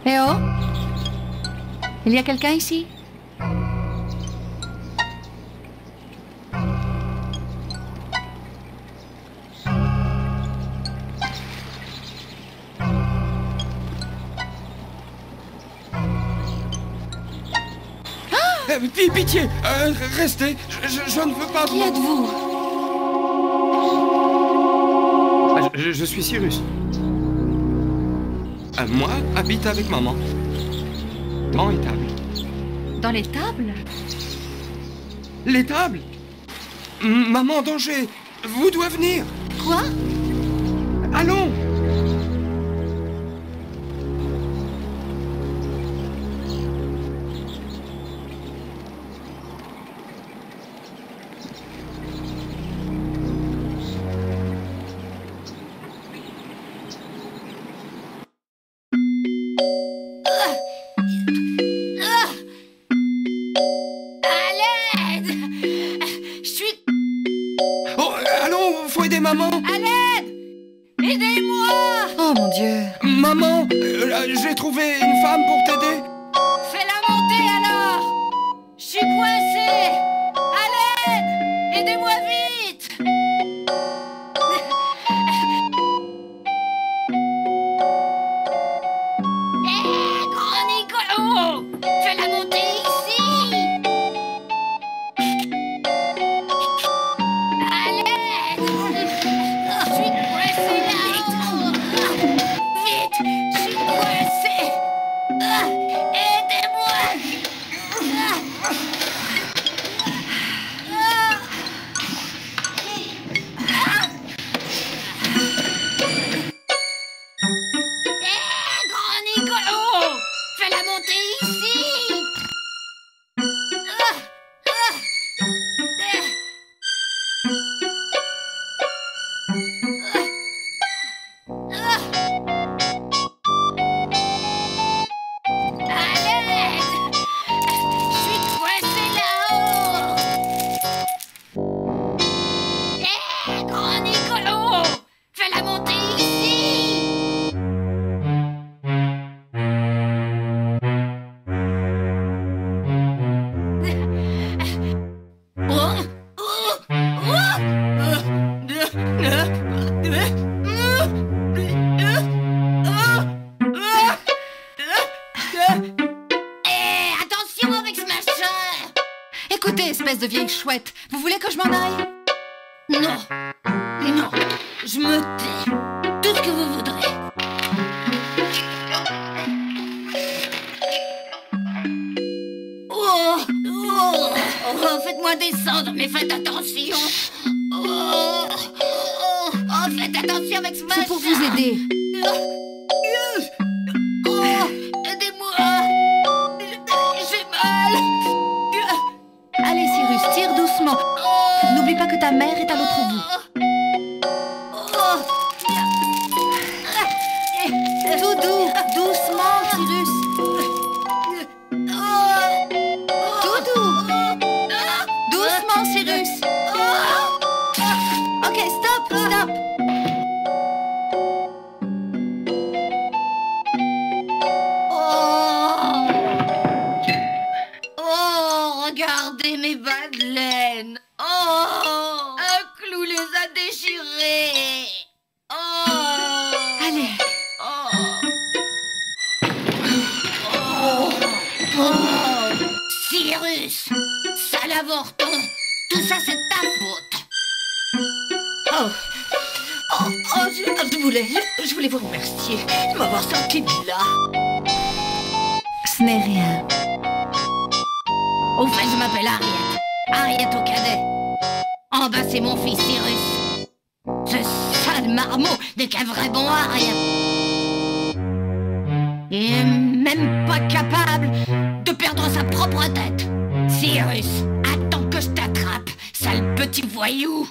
Eh oh! Il y a quelqu'un ici? Pitié, restez, je ne veux pas... Qui êtes-vous? Je suis Cyrus. Moi, habite avec maman. Dans les tables. Dans les tables? Les tables? Maman, danger! Vous devez venir! Quoi? Allons! Maman! À l'aide! Aidez-moi! Oh mon Dieu! Maman! J'ai trouvé une femme pour t'aider! Fais-la monter alors! Je suis coincée! À l'aide! Aidez-moi vite! Hé, grand Nicolas! Fais-la monter ici! Écoutez, espèce de vieille chouette, vous voulez que je m'en aille? Non, non, je me tais. Tout ce que vous voudrez. Faites-moi descendre, mais faites attention. Faites attention avec ce machin. C'est pour vous aider. Aidez-moi. J'ai mal. Allez, Cyrus, tire doucement. N'oublie pas que ta mère est à l'autre bout. Tout doux, doucement, Cyrus. Tout doux. Doucement, Cyrus. Ok, stop, stop. Regardez mes bas de laine. Un clou les a déchirés. Allez. Cyrus, sale avorton, tout ça c'est ta faute. Je voulais vous remercier de m'avoir sorti de là. Ce n'est rien. Au fait, je m'appelle Harriet. Harriet au cadet. En bas, c'est mon fils Cyrus. Ce sale marmot n'est qu'un vrai bon Harriet. Il est même pas capable de perdre sa propre tête. Cyrus, attends que je t'attrape, sale petit voyou.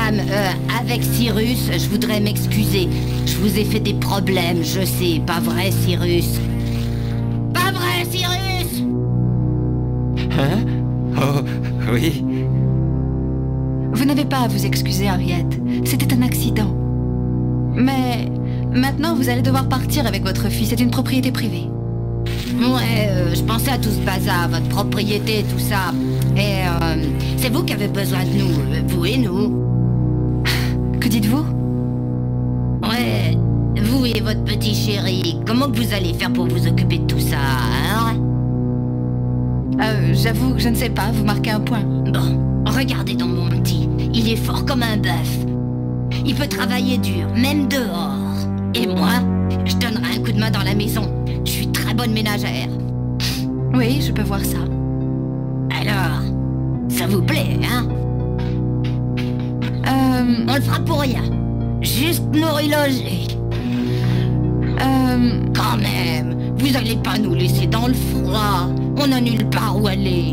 madame, avec Cyrus, je voudrais m'excuser. Je vous ai fait des problèmes, je sais, pas vrai, Cyrus? Pas vrai, Cyrus? Hein? Oh, oui. Vous n'avez pas à vous excuser, Harriet. C'était un accident. Mais maintenant, vous allez devoir partir avec votre fille. C'est une propriété privée. Ouais, je pensais à tout ce bazar, votre propriété, tout ça. Et c'est vous qui avez besoin de nous, vous et nous. Que dites-vous? Ouais, vous et votre petit chéri, comment que vous allez faire pour vous occuper de tout ça, hein? J'avoue que je ne sais pas, vous marquez un point. Bon, regardez donc mon petit, il est fort comme un bœuf. Il peut travailler dur, même dehors. Et moi, je donnerai un coup de main dans la maison. Je suis très bonne ménagère. Oui, je peux voir ça. Alors, ça vous plaît, hein? On le fera pour rien. Juste nourrir loger. Quand même, vous allez pas nous laisser dans le froid. On n'a nulle part où aller.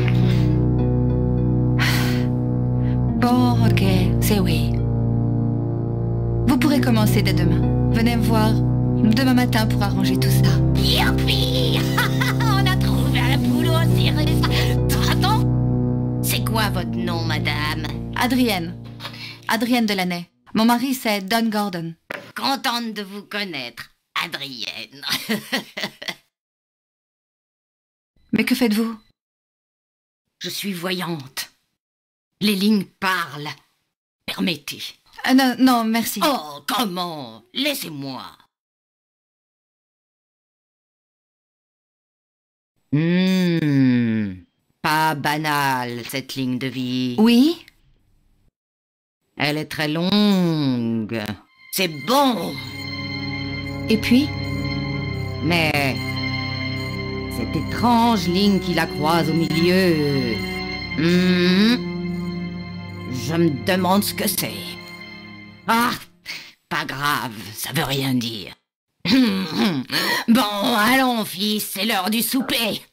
Bon, ok, c'est oui. Vous pourrez commencer dès demain. Venez me voir demain matin pour arranger tout ça. Youpi! On a trouvé un boulot, Cyrus. Pardon? C'est quoi votre nom, madame? Adrienne. Adrienne Delaney. Mon mari, c'est Don Gordon. Contente de vous connaître, Adrienne. Mais que faites-vous? Je suis voyante. Les lignes parlent. Permettez. Non, non, merci. Oh, comment? Laissez-moi. Pas banale, cette ligne de vie. Oui? Elle est très longue. C'est bon. Et puis? Mais cette étrange ligne qui la croise au milieu... Je me demande ce que c'est. Ah, pas grave, ça veut rien dire. Bon, allons, fils, c'est l'heure du souper.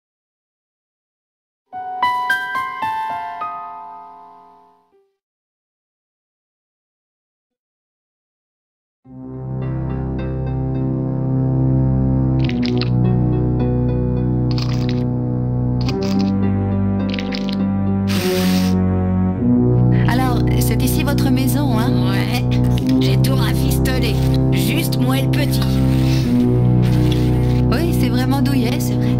Alors, c'est ici votre maison, hein? Ouais, j'ai tout rafistolé. Juste moi et le petit. Oui, c'est vraiment douillet, c'est vrai.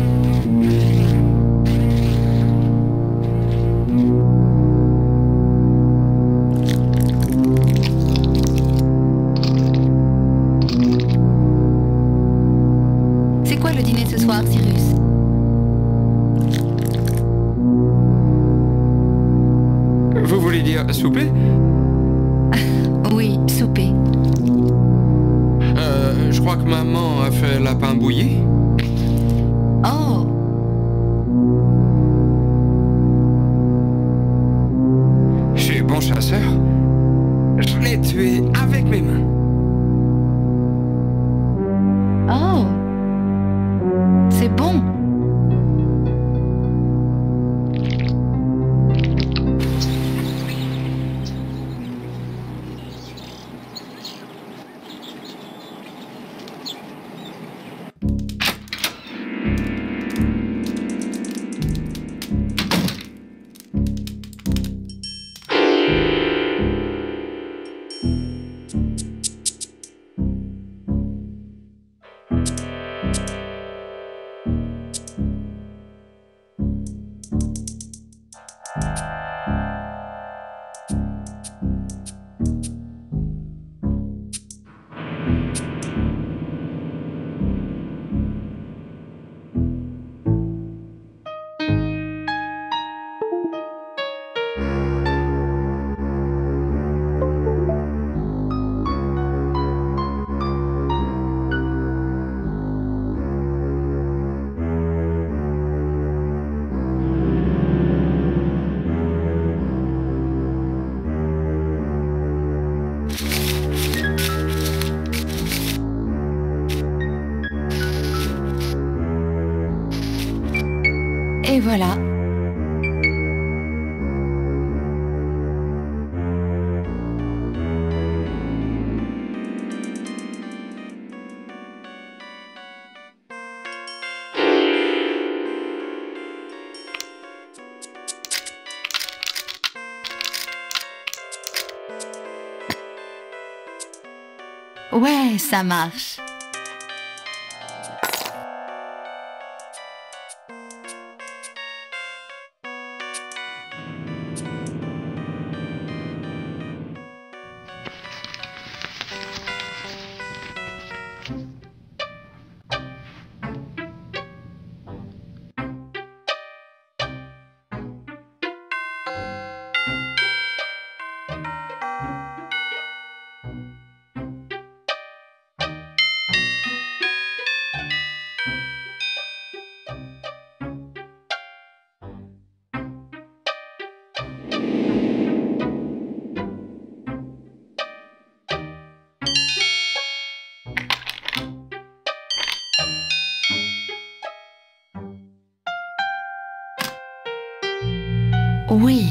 C'est quoi le dîner ce soir, Cyrus? Vous voulez dire souper? Oui, souper. Je crois que maman a fait lapin bouilli. Oh! Je suis bon chasseur. Je l'ai tué avec mes mains. Oh! C'est bon! Et voilà. Ouais, ça marche. Oui.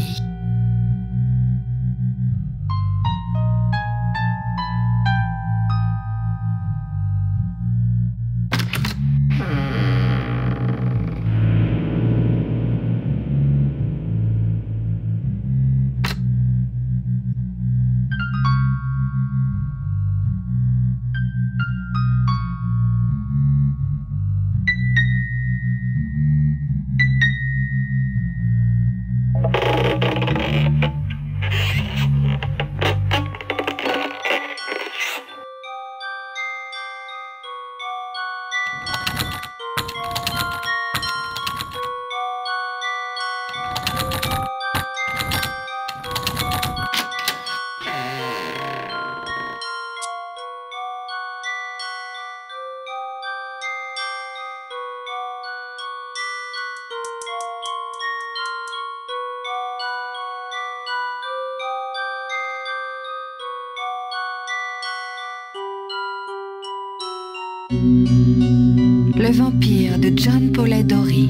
Le vampire de John Polidori.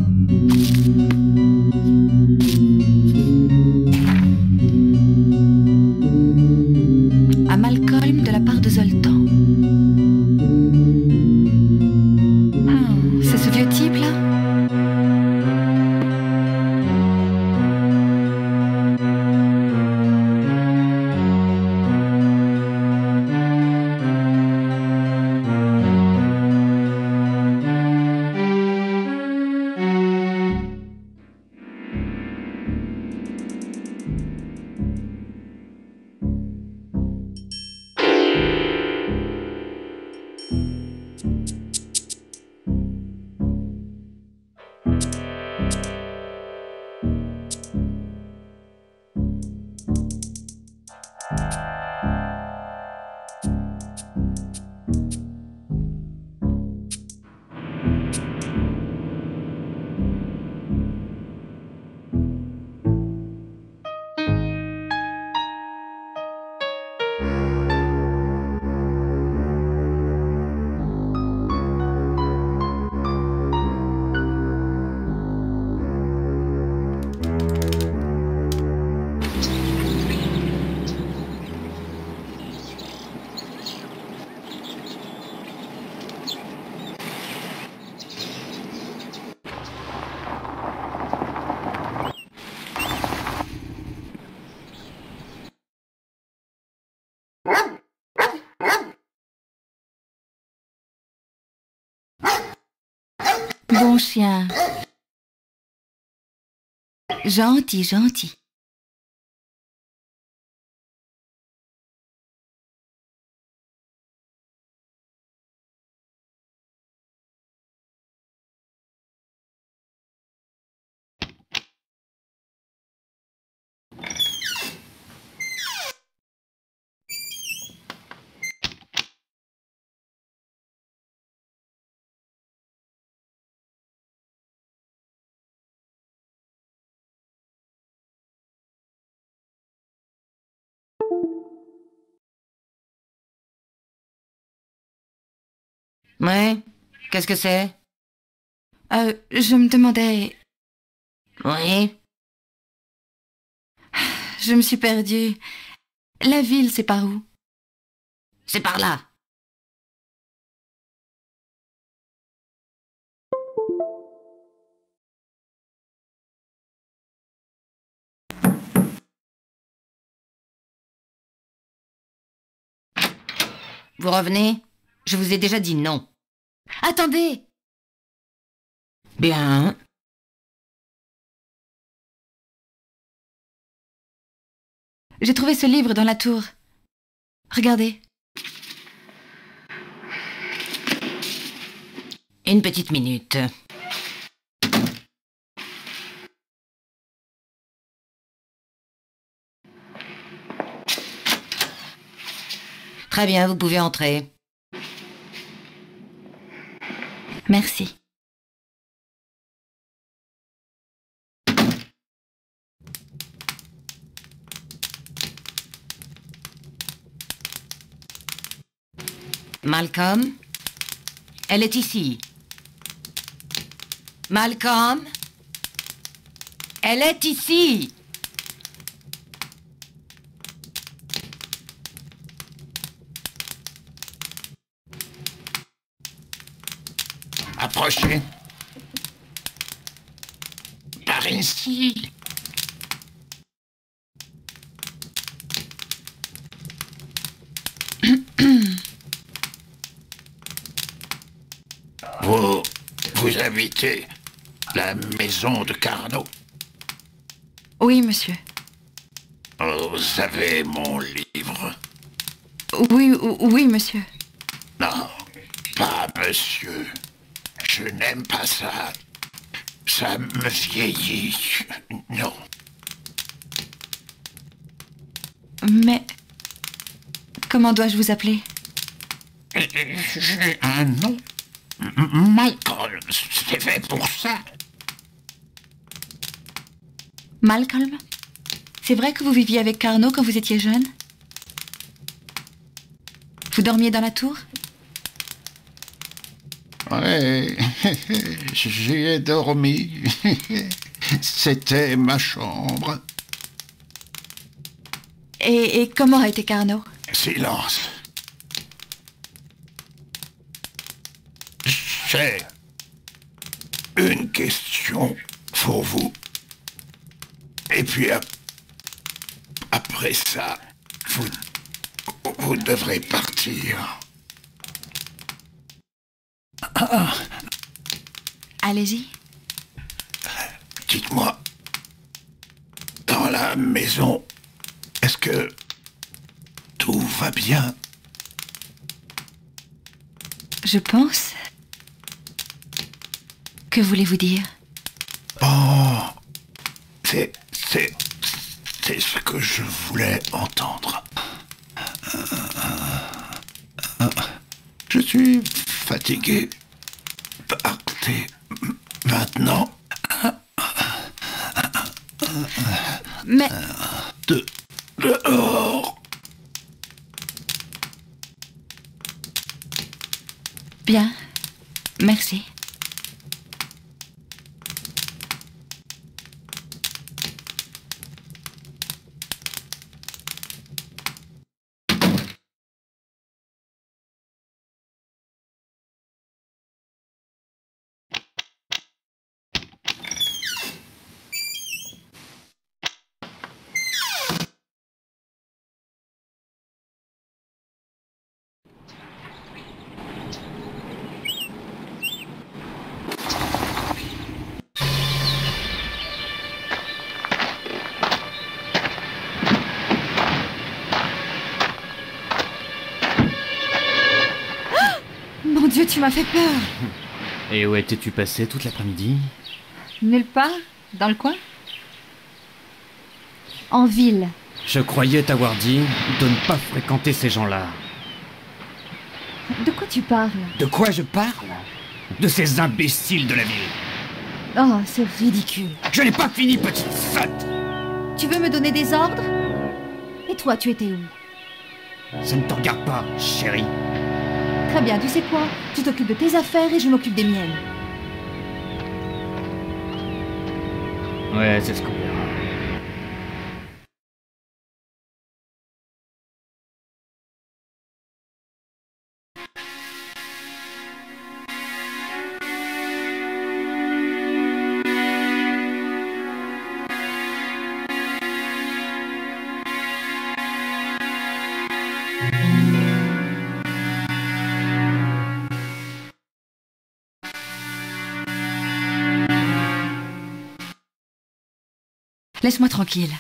À Malcolm de la part de Zoltan. Ah, c'est ce vieux type là? Bon chien. Gentil, gentil. Ouais, qu'est-ce que c'est? Je me demandais... Oui, Je me suis perdue. La ville, c'est par où? c'est par là. Vous revenez? Je vous ai déjà dit non. Attendez! Bien. J'ai trouvé ce livre dans la tour. Regardez. Une petite minute. Très bien, vous pouvez entrer. Merci. Malcolm? Elle est ici. Malcolm? Elle est ici! Approchez. Par ici. Vous habitez la maison de Carnot. Oui, monsieur. Vous avez mon livre? Oui, monsieur. Non, pas monsieur. Je n'aime pas ça. Ça me vieillit. Non. Mais... comment dois-je vous appeler? J'ai un nom. Malcolm, c'est fait pour ça. Malcolm? C'est vrai que vous viviez avec Carnot quand vous étiez jeune? Vous dormiez dans la tour? Ouais, j'y ai dormi. C'était ma chambre. Et comment a été Carnot? Silence. J'ai une question pour vous. Et puis après ça, vous devrez partir. Allez-y. Dites-moi, dans la maison, est-ce que tout va bien? Je pense... Que voulez-vous dire? Oh, c'est ce que je voulais entendre. Je suis fatigué. Partez maintenant. Mais... Dehors. Bien. Merci. Mon Dieu, tu m'as fait peur. Et où étais-tu passé toute l'après-midi? Nulle part? Dans le coin? En ville. Je croyais t'avoir dit de ne pas fréquenter ces gens-là. De quoi tu parles? De quoi je parle? De ces imbéciles de la ville. Oh, c'est ridicule. Je n'ai pas fini, petite sotte! Tu veux me donner des ordres? Et toi, tu étais où? Ça ne te regarde pas, chérie. Très bien, tu sais quoi? Tu t'occupes de tes affaires et je m'occupe des miennes. Ouais, c'est ce qu'on verra. Laisse-moi tranquille.